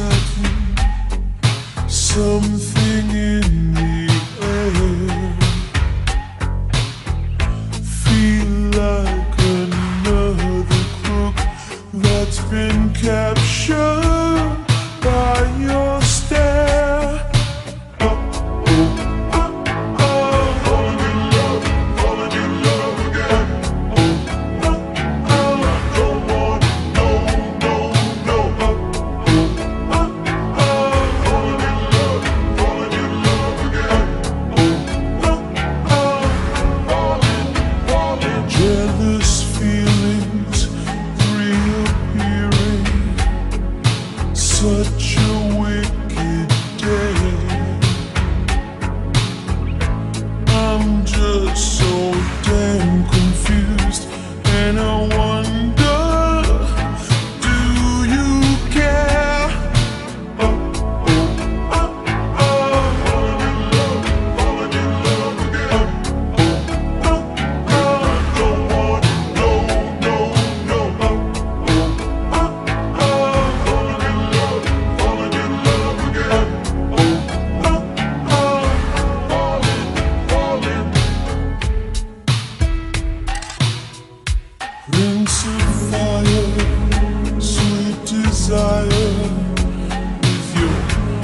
sudden, something in the air. Feel like another crook that's been captured by your stare. Jealous feelings reappearing, such a wicked day. I'm just so damn confused, and I wonder, do you care? Prince of fire, sweet desire, with your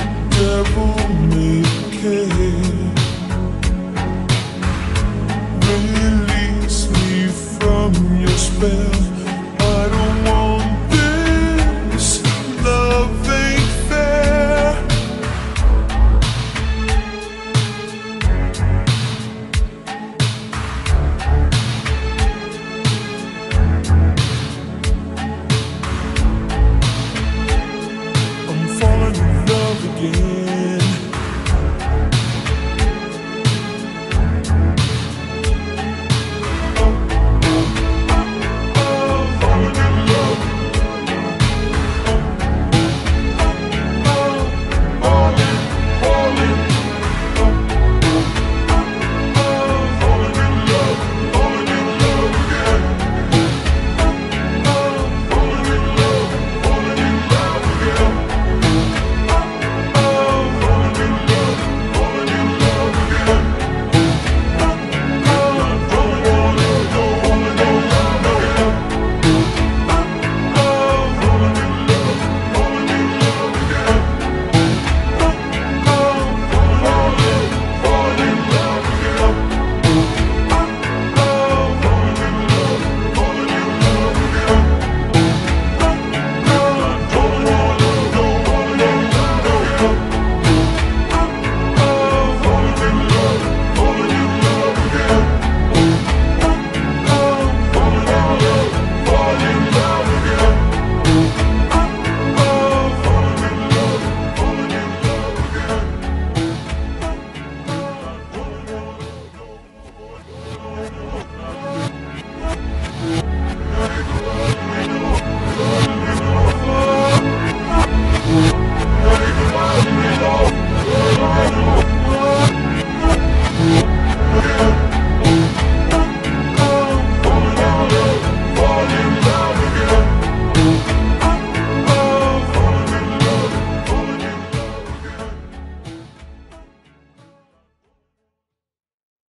devil-may-care. Release me from your spell. I don't want this, love ain't fair. I'm falling in love again.